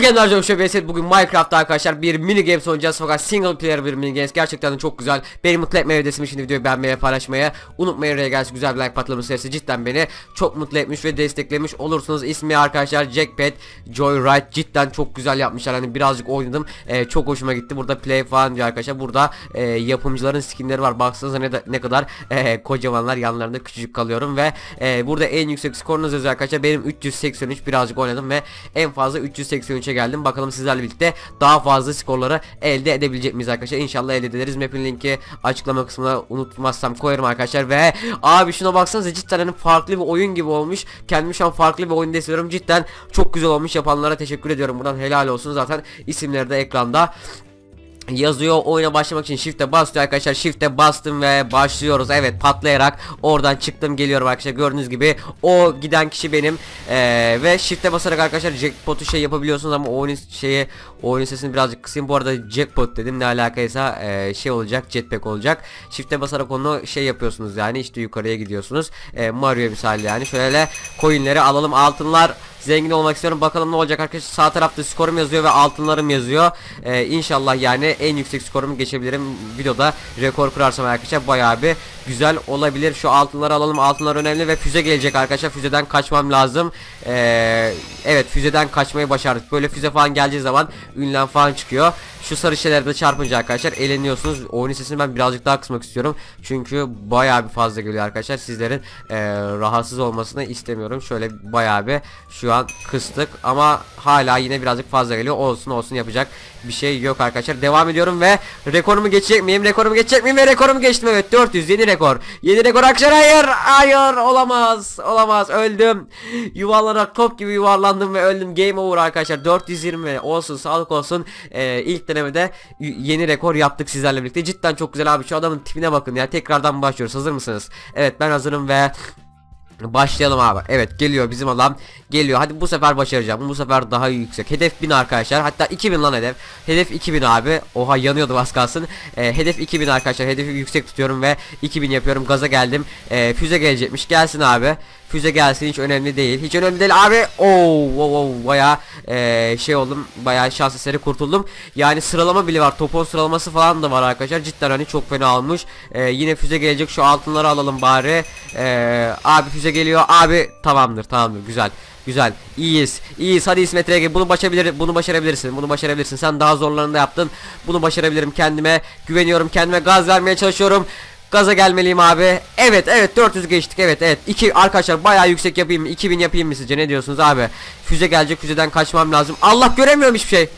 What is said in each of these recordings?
Game'ler Coşu vs. Bugün Minecraft'ta arkadaşlar bir mini games oynayacağız fakat single player bir mini games, gerçekten de çok güzel. Beni mutlu etmeye ödesim için videoyu beğenmeye, paylaşmaya unutmayın. Regal güzel bir like patlaması serisi cidden beni çok mutlu etmiş ve desteklemiş olursunuz. İsmi arkadaşlar Jackpot Joyride, cidden çok güzel yapmışlar. Hani birazcık oynadım, çok hoşuma gitti. Burada play falan diyor arkadaşlar. Burada yapımcıların skinleri var. Baksanıza ne kadar kocamanlar, yanlarında küçücük kalıyorum ve burada en yüksek skorunuz yazıyor arkadaşlar. Benim 383, birazcık oynadım ve en fazla 383'e geldim. Bakalım sizlerle birlikte daha fazla skorları elde edebilecek miyiz arkadaşlar? İnşallah elde ederiz. Map'in linki açıklama kısmına unutmazsam koyarım arkadaşlar. Ve abi şuna baksanıza, cidden hani farklı bir oyun gibi olmuş. Kendimi şu an farklı bir oyunda hissediyorum. Cidden çok güzel olmuş. Yapanlara teşekkür ediyorum. Buradan helal olsun. Zaten isimleri de ekranda yazıyor. Oyuna başlamak için shift'e basıyor arkadaşlar. Shift'e bastım ve başlıyoruz. Evet, patlayarak oradan çıktım, geliyorum arkadaşlar. Gördüğünüz gibi o giden kişi benim. Ve shift'e basarak arkadaşlar jackpot'u şey yapabiliyorsunuz ama oyunun sesini birazcık kısayım. Bu arada jackpot dedim, ne alakaysa şey olacak, jetpack olacak. Shift'e basarak onu şey yapıyorsunuz, yani işte yukarıya gidiyorsunuz. Mario misali yani. Şöyle coin'leri alalım, altınlar. Zengin olmak istiyorum. Bakalım ne olacak arkadaşlar. Sağ tarafta skorum yazıyor ve altınlarım yazıyor. İnşallah yani en yüksek skorumu geçebilirim. Videoda rekor kırarsam arkadaşlar bayağı bir güzel olabilir. Şu altınları alalım. Altınlar önemli ve füze gelecek arkadaşlar. Füzeden kaçmam lazım. Evet, füzeden kaçmayı başardık. Böyle füze falan geldiği zaman ünlem falan çıkıyor. Şu sarı şeylerde çarpınca arkadaşlar eğleniyorsunuz. Oyunun sesini ben birazcık daha kısmak istiyorum. Çünkü bayağı bir fazla geliyor arkadaşlar. Sizlerin rahatsız olmasını istemiyorum. Şöyle bayağı bir şu an kıstık ama hala yine birazcık fazla geliyor. Olsun, yapacak bir şey yok arkadaşlar. Devam ediyorum ve rekorumu geçecek miyim? Rekorumu geçecek miyim? Ve rekorumu geçtim. Evet, 400 yeni rekor. Yeni rekor arkadaşlar. Hayır, olamaz. Öldüm. Yuvarlanarak top gibi yuvarlandım ve öldüm. Game over arkadaşlar. 420 olsun, sağlık olsun. İlk denemede yeni rekor yaptık sizlerle birlikte. Cidden çok güzel abi. Şu adamın tipine bakın ya. Tekrardan başlıyoruz. Hazır mısınız? Evet, ben hazırım ve başlayalım abi. Evet, geliyor bizim adam. Geliyor. Hadi bu sefer başaracağım. Bu sefer daha yüksek. Hedef 1000 arkadaşlar. Hatta 2000 lan hedef. Hedef 2000 abi. Oha, yanıyordu az kalsın. Hedef 2000 arkadaşlar. Hedefi yüksek tutuyorum ve 2000 yapıyorum. Gaza geldim. Füze gelecekmiş. Gelsin abi. Füze gelsin, hiç önemli değil. Hiç önemli değil abi. Bayağı şey oldum. Bayağı şans eseri kurtuldum. Yani sıralama bile var. Topon sıralaması falan da var arkadaşlar. Cidden hani çok fena olmuş. Yine füze gelecek. Şu altınları alalım bari. Abi füze geliyor. Abi tamamdır. Güzel. İyiyiz. Hadi İsmet Rege, bunu başarabilirsin. Sen daha zorlarını da yaptın. Bunu başarabilirim. Kendime güveniyorum. Kendime gaz vermeye çalışıyorum. Gaza gelmeliyim abi. Evet 400 geçtik. Evet. Arkadaşlar bayağı yüksek yapayım mı? 2000 yapayım mı sizce? Ne diyorsunuz abi? Füze gelecek. Füzeden kaçmam lazım. Allah, göremiyorum hiçbir şey.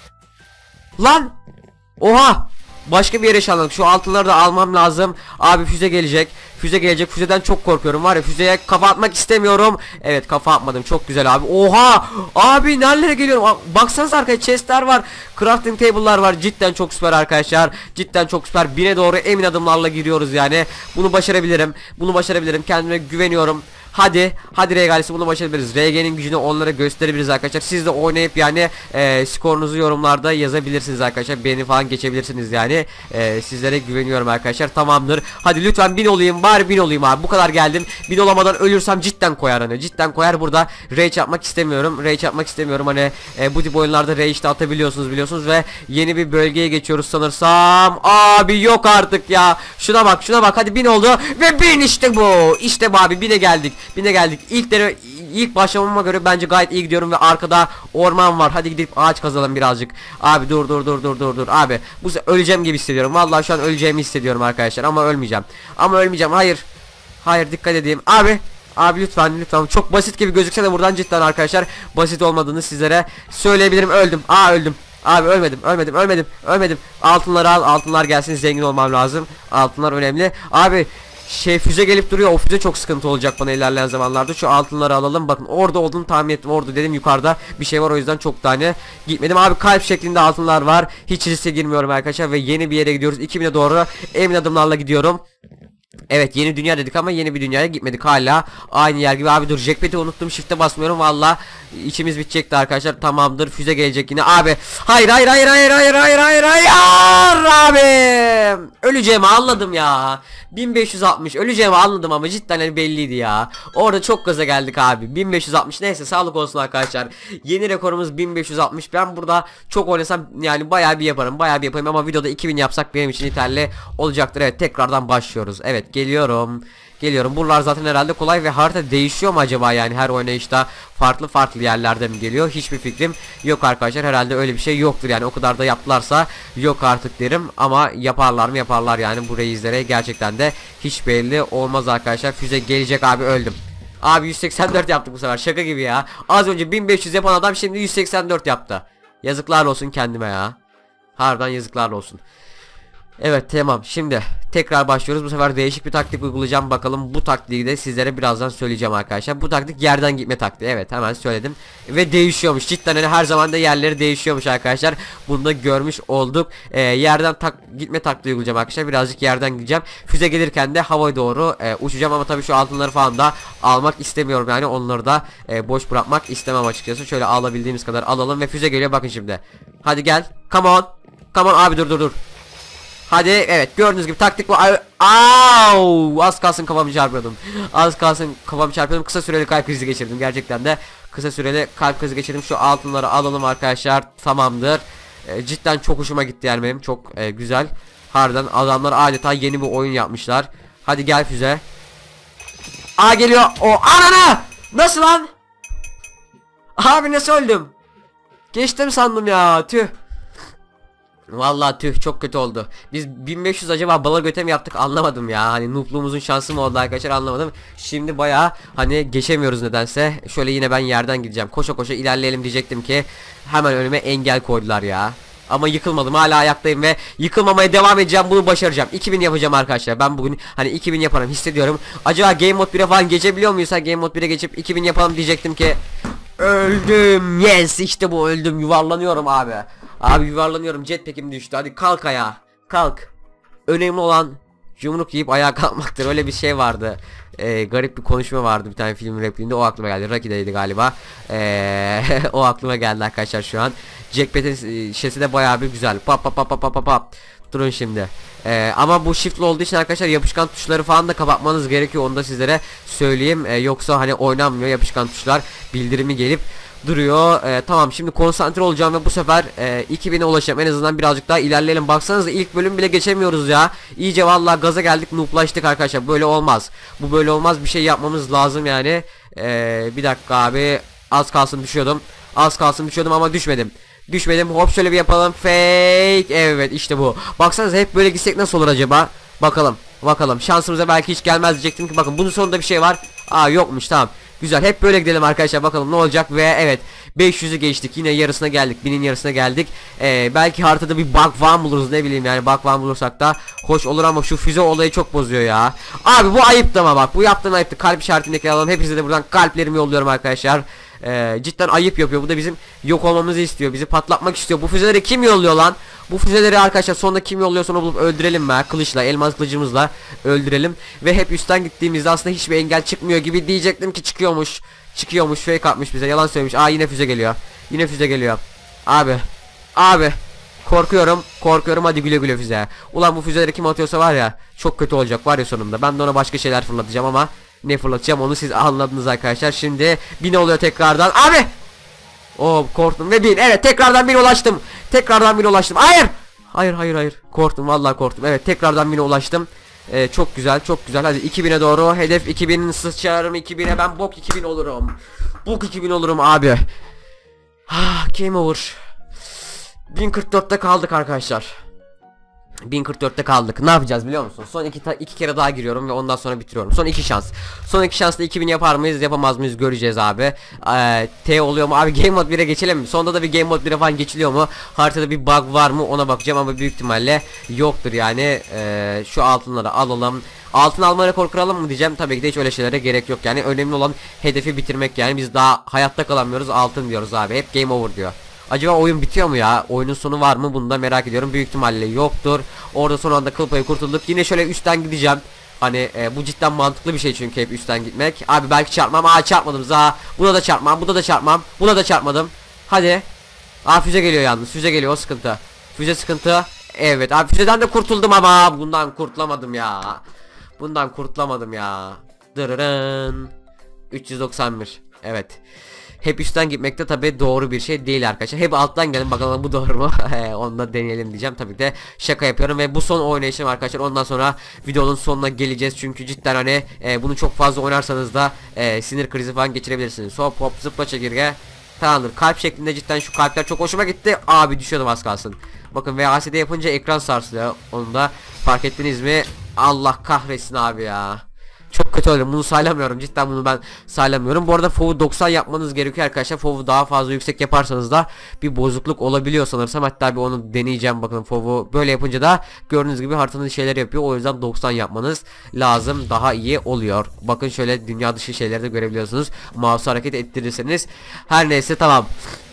Lan. Oha. Başka bir yere ışınlandık. Şu altınları da almam lazım. Abi füze gelecek. Füzeden çok korkuyorum var ya. Füzeye kafa atmak istemiyorum. Evet, kafa atmadım. Çok güzel abi. Oha. Abi nerelere geliyorum? Baksanıza arkaya, chestler var. Crafting table'lar var. Cidden çok süper arkadaşlar. Cidden çok süper. 1000'e doğru emin adımlarla giriyoruz yani. Bunu başarabilirim. Kendime güveniyorum. Hadi Regalisi, bunu başarabiliriz. RG'nin gücünü onlara gösterebiliriz arkadaşlar. Siz de oynayıp yani skorunuzu yorumlarda yazabilirsiniz arkadaşlar. Beni falan geçebilirsiniz yani. Sizlere güveniyorum arkadaşlar. Tamamdır. Hadi lütfen 1000 olayım. Bari 1000 olayım abi. Bu kadar geldim. 1000 olamadan ölürsem cidden koyar hani. Cidden koyar. Burada rage yapmak istemiyorum. Hani bu tip oyunlarda rage de atabiliyorsunuz ve yeni bir bölgeye geçiyoruz sanırsam. Abi yok artık ya. Şuna bak. Hadi 1000 oldu ve 1000, işte bu. İşte bu abi, 1000'e geldik. İlk başlamama göre bence gayet iyi gidiyorum ve arkada orman var. Hadi gidip ağaç kazalım birazcık. Abi dur. Abi bu sefer öleceğim gibi hissediyorum. Vallahi şu an öleceğimi hissediyorum arkadaşlar ama ölmeyeceğim. Hayır, dikkat edeyim. Abi lütfen. Çok basit gibi gözükse de buradan cidden arkadaşlar basit olmadığını sizlere söyleyebilirim. Öldüm. Abi ölmedim. Altınları al. Altınlar gelsin. Zengin olmam lazım. Altınlar önemli. Abi füze gelip duruyor. O füze çok sıkıntı olacak bana ilerleyen zamanlarda. Şu altınları alalım. Bakın orada olduğunu tahmin ettim. Orada dedim, yukarıda bir şey var, o yüzden çok tane gitmedim. Abi kalp şeklinde altınlar var. Hiç riske girmiyorum arkadaşlar ve yeni bir yere gidiyoruz. 2000'e doğru emin adımlarla gidiyorum. Evet, yeni dünya dedik ama yeni bir dünyaya gitmedik, hala aynı yer gibi. Abi dur, jackpot'i unuttum, shift'e basmıyorum, valla içimiz bitecekti arkadaşlar. Tamamdır, füze gelecek yine abi. Hayır abi. öleceğimi anladım ya. 1560 öleceğimi anladım ama cidden hani belliydi ya. Orada çok gaza geldik abi. 1560 neyse sağlık olsun arkadaşlar. Yeni rekorumuz 1560. Ben burada çok oynasam yani bayağı bir yaparım. Bayağı bir yapayım ama videoda 2000 yapsak benim için yeterli olacaktır. Evet tekrardan başlıyoruz. Evet geliyorum. Geliyorum. Buralar zaten herhalde kolay ve harita değişiyor mu acaba yani her oynayışta farklı yerlerde mi geliyor? Hiçbir fikrim yok arkadaşlar. Herhalde öyle bir şey yoktur yani o kadar da yaptılarsa yok artık derim ama yaparlar mı yaparlar yani bu reizlere gerçekten de hiç belli olmaz arkadaşlar. Füze gelecek abi öldüm. Abi 184 yaptık bu sefer şaka gibi ya. Az önce 1500 yapan adam şimdi 184 yaptı. Yazıklar olsun kendime ya. Harbiden yazıklar olsun. Evet tamam şimdi tekrar başlıyoruz. Bu sefer değişik bir taktik uygulayacağım. Bakalım bu taktiği de sizlere birazdan söyleyeceğim arkadaşlar. Bu taktik yerden gitme taktiği. Evet hemen söyledim. Ve değişiyormuş. Cidden hani her zaman da yerleri değişiyormuş arkadaşlar. Bunu da görmüş olduk. Yerden gitme taktiği uygulayacağım arkadaşlar. Birazcık yerden gideceğim. Füze gelirken de havaya doğru uçacağım ama tabii şu altınları falan da almak istemiyorum. Yani onları da boş bırakmak istemem açıkçası. Şöyle alabildiğimiz kadar alalım ve füze geliyor bakın şimdi. Hadi gel. Come on. Come on abi dur. Hadi evet gördüğünüz gibi taktik bu. Az kalsın kafamı çarpıyordum. Az kalsın kafamı çarpıyordum. Kısa süreli kalp krizi geçirdim. Gerçekten de kısa süreli kalp krizi geçirdim. Şu altınları alalım arkadaşlar. Tamamdır. Cidden çok hoşuma gitti yani benim. Çok güzel. Harbiden adamlar adeta yeni bir oyun yapmışlar. Hadi gel füze. Geliyor. Anana! Nasıl lan? Abi nasıl öldüm? Geçtim sandım ya. Tüh. Vallahi tüh çok kötü oldu. Biz 1500 acaba bala göte mi yaptık anlamadım ya. Hani noobluğumuzun şansı mı oldu arkadaşlar anlamadım. Şimdi baya hani geçemiyoruz nedense. Şöyle yine ben yerden gideceğim. Koşa koşa ilerleyelim diyecektim ki hemen önüme engel koydular ya. Ama yıkılmadım hala ayaktayım ve yıkılmamaya devam edeceğim, bunu başaracağım. 2000 yapacağım arkadaşlar. Ben bugün hani 2000 yaparım hissediyorum. Acaba Game Mode 1'e falan geçebiliyor muyuz? Game Mode 1'e geçip 2000 yapalım diyecektim ki öldüm. Yes işte bu, öldüm, yuvarlanıyorum abi. Abi yuvarlanıyorum, jetpack'im düştü. Hadi kalk ayağa. Kalk. Önemli olan yumruk yiyip ayağa kalkmaktır. Öyle bir şey vardı. Garip bir konuşma vardı bir tane film repliğinde. O aklıma geldi. Rocky'deydi galiba. O aklıma geldi arkadaşlar şu an. Jetpack'in şişesi de bayağı bir güzel. Pap. Durun şimdi. Ama bu shift'li olduğu için arkadaşlar yapışkan tuşları falan da kapatmanız gerekiyor. Onu da sizlere söyleyeyim. Yoksa hani oynanmıyor yapışkan tuşlar. Bildirimi gelip duruyor. Tamam şimdi konsantre olacağım ve bu sefer 2000'e ulaşacağım. En azından birazcık daha ilerleyelim. Baksanıza ilk bölüm bile geçemiyoruz ya. İyice vallahi gaza geldik, nooblaştık arkadaşlar. Böyle olmaz. Bu böyle olmaz. Bir şey yapmamız lazım yani. Bir dakika abi. Az kalsın düşüyordum ama düşmedim. Hop şöyle bir yapalım. Fake. Evet işte bu. Baksanıza hep böyle gitsek nasıl olur acaba? Bakalım. Şansımıza belki hiç gelmez diyecektim ki bakın bunun sonunda bir şey var. Yokmuş, tamam. Güzel, hep böyle gidelim arkadaşlar, bakalım ne olacak. Ve evet 500'ü geçtik, yine yarısına geldik, 1000'in yarısına geldik. Belki haritada bir bug falan buluruz, ne bileyim yani, bug falan bulursak da hoş olur ama şu füze olayı çok bozuyor ya. Abi bu ayıptı ama bak, bu yaptığın ayıptı. Kalp işaretindeki alalım, hepinize de buradan kalplerimi yolluyorum arkadaşlar. Cidden ayıp yapıyor, bu da bizim yok olmamızı istiyor, bizi patlatmak istiyor. Bu füzeleri kim yolluyor lan? Bu füzeleri arkadaşlar sonunda kim yolluyor, sonra bulup öldürelim mi? Kılıçla, elmas kılıcımızla öldürelim. Ve hep üstten gittiğimizde aslında hiçbir engel çıkmıyor gibi diyecektim ki çıkıyormuş, fake atmış bize, yalan söylemiş. Yine füze geliyor. Abi korkuyorum, hadi güle güle füze. Ulan bu füzeleri kim atıyorsa var ya, çok kötü olacak var ya sonunda. Ben de ona başka şeyler fırlatacağım ama ne fırlatacağım onu siz anladınız arkadaşlar. Şimdi 1000 oluyor tekrardan. Abi korktum ve 1000. Evet tekrardan 1000 ulaştım. Hayır. Korktum, vallahi korktum. Evet tekrardan 1000'e ulaştım. Çok güzel. Hadi 2000'e doğru. Hedef 2000, sıçarım 2000'e. Ben bok 2000 olurum. Bok 2000 olurum abi. Game over. 1044'te kaldık arkadaşlar. 1044'te kaldık. Ne yapacağız biliyor musun? Son iki kere daha giriyorum ve ondan sonra bitiriyorum. Son iki şansla 2000 yapar mıyız, yapamaz mıyız göreceğiz abi. T oluyor mu abi? Game Mode 1'e geçelim mi? Sonunda da bir Game Mode 1'e falan geçiliyor mu? Haritada bir bug var mı ona bakacağım ama büyük ihtimalle yoktur yani. Şu altınları alalım. Altın alma rekor kıralım mı diyeceğim. Tabii ki de hiç öyle şeylere gerek yok yani. Önemli olan hedefi bitirmek yani. Biz daha hayatta kalamıyoruz, altın diyoruz abi. Hep game over diyor. Acaba oyun bitiyor mu ya? Oyunun sonu var mı? Bunu da merak ediyorum. Büyük ihtimalle yoktur. Orada son anda kıl payı kurtulduk. Yine şöyle üstten gideceğim. Hani bu cidden mantıklı bir şey çünkü hep üstten gitmek. Abi belki çarpmam. Çarpmadım za. Buna da çarpmadım. Hadi. Füze geliyor yalnız. Füze geliyor, o sıkıntı. Füze sıkıntı. Evet abi, füzeden de kurtuldum ama bundan kurtulamadım ya. Bundan kurtulamadım ya. Dırırın. 391. Evet. Hep üstten gitmekte tabi doğru bir şey değil arkadaşlar. Hep alttan gelin bakalım bu doğru mu? Onu da deneyelim diyeceğim. Tabii de şaka yapıyorum ve bu son oynayışım arkadaşlar. Ondan sonra videonun sonuna geleceğiz. Çünkü cidden hani bunu çok fazla oynarsanız da sinir krizi falan geçirebilirsiniz. Hop hop zıpla çekirge. Tamamdır. Kalp şeklinde, cidden şu kalpler çok hoşuma gitti. Abi düşüyordum az kalsın. Bakın VASD yapınca ekran sarsılıyor. Onu da fark ettiniz mi? Allah kahretsin abi ya. Çok kötü öldüm. Bunu saylamıyorum. Cidden bunu ben saylamıyorum. Bu arada FOV'u 90 yapmanız gerekiyor arkadaşlar. FOV'u daha fazla yüksek yaparsanız da bir bozukluk olabiliyor sanırsam. Hatta bir onu deneyeceğim. Bakın FOV'u böyle yapınca da gördüğünüz gibi haritanın şeyler yapıyor. O yüzden 90 yapmanız lazım. Daha iyi oluyor. Bakın şöyle dünya dışı şeyleri de görebiliyorsunuz. Mouse'u hareket ettirirseniz. Her neyse, tamam.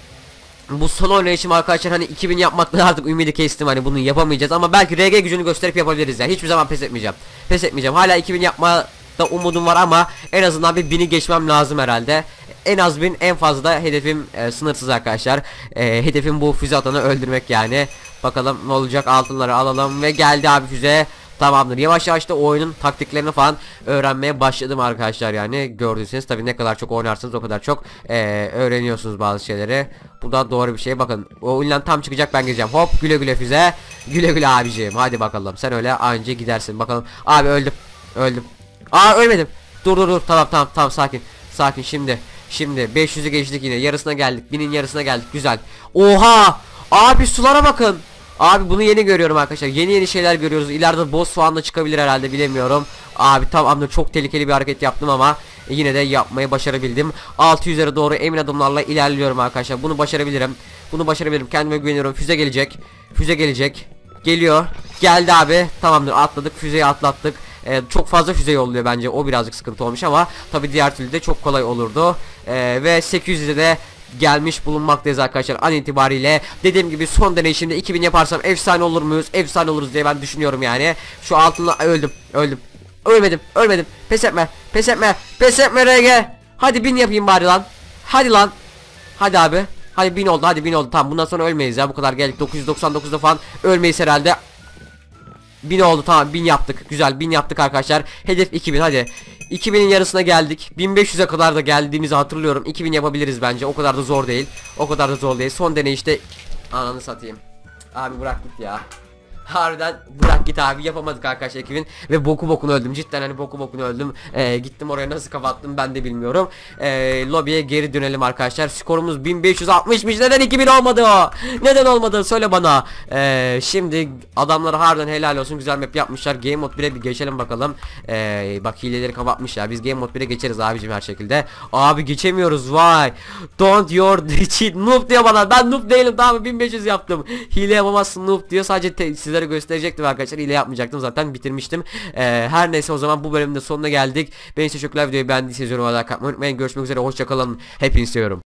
Bu son oynayışım arkadaşlar, hani 2000 yapmaktan artık ümidi kestim, hani bunu yapamayacağız ama belki RG gücünü gösterip yapabiliriz ya. Hiçbir zaman pes etmeyeceğim. Pes etmeyeceğim. Hala 2000 yapma da umudum var ama en azından bir 1000'i geçmem lazım herhalde. En az 1000, en fazla da hedefim sınırsız arkadaşlar. Hedefim bu füze atanı öldürmek yani. Bakalım ne olacak, altınları alalım ve geldi abi füze. Tamamdır. Yavaş yavaş da oyunun taktiklerini falan öğrenmeye başladım arkadaşlar yani. Gördüyseniz tabii ne kadar çok oynarsanız o kadar çok öğreniyorsunuz bazı şeyleri. Bu da doğru bir şey. Bakın o oyundan tam çıkacak, ben gireceğim. Hop, güle güle füze. Güle güle abiciğim. Hadi bakalım. Sen öyle anca gidersin. Bakalım. Abi öldüm. Öldüm. Aa, ölmedim. Dur. Tamam sakin. Sakin şimdi. Şimdi 500'ü geçtik yine. Yarısına geldik. 1000'in yarısına geldik. Güzel. Oha! Abi sulara bakın. Abi bunu yeni görüyorum arkadaşlar. Yeni şeyler görüyoruz. İleride boss falan da çıkabilir herhalde, bilemiyorum. Abi tamamdır, çok tehlikeli bir hareket yaptım ama yine de yapmayı başarabildim. 600'lere doğru emin adımlarla ilerliyorum arkadaşlar. Bunu başarabilirim. Bunu başarabilirim. Kendime güveniyorum. Füze gelecek. Füze gelecek. Geliyor. Geldi abi. Tamamdır, atladık. Füzeyi atlattık. Çok fazla füze yolluyor bence. O birazcık sıkıntı olmuş ama tabi diğer türlü de çok kolay olurdu. Ve 800'e de gelmiş bulunmaktayız arkadaşlar an itibariyle. Dediğim gibi son deneyişimde 2000 yaparsam efsane olur muyuz? Efsane oluruz diye ben düşünüyorum yani. Şu altınla öldüm. Ölmedim. Pes etme RG. Hadi 1000 yapayım bari lan. Hadi lan. Hadi abi. Hadi 1000 oldu. Hadi 1000 oldu. Tamam, bundan sonra ölmeyiz ya. Bu kadar geldik. 999'da falan ölmeyiz herhalde. 1000 oldu, tamam, 1000 yaptık. Güzel, 1000 yaptık arkadaşlar. Hedef 2000, hadi. 2000'in yarısına geldik. 1500'e kadar da geldiğimizi hatırlıyorum. 2000 yapabiliriz bence. O kadar da zor değil. Son deneyişte ananı satayım. Abi bırak git ya. Harbiden bırak git abi, yapamadık arkadaşlar 2000 ve bokunu öldüm, cidden hani bokunu öldüm. Gittim oraya, nasıl kapattım ben de bilmiyorum. Lobiye geri dönelim arkadaşlar. Skorumuz 1560'mış. Neden 2000 olmadı o? Neden olmadı, söyle bana. Şimdi adamlara harbiden helal olsun, güzel map yapmışlar. Game Mode 1'e bir geçelim bakalım. Bak hileleri kapatmış ya, biz Game Mode 1'e geçeriz abicim her şekilde. Abi geçemiyoruz, vay. Don't your cheat noob diyor bana. Ben noob değilim, tamam mı? 1500 yaptım. Hile yapamazsın noob diyor. Sadece size gösterecektim arkadaşlar, ile yapmayacaktım, zaten bitirmiştim. Her neyse, o zaman bu bölümün de sonuna geldik. Beni teşekkürler, videoyu beğendiyseniz yorumlara like atmayı unutmayın. Görüşmek üzere, hoşçakalın, hepinizi seviyorum.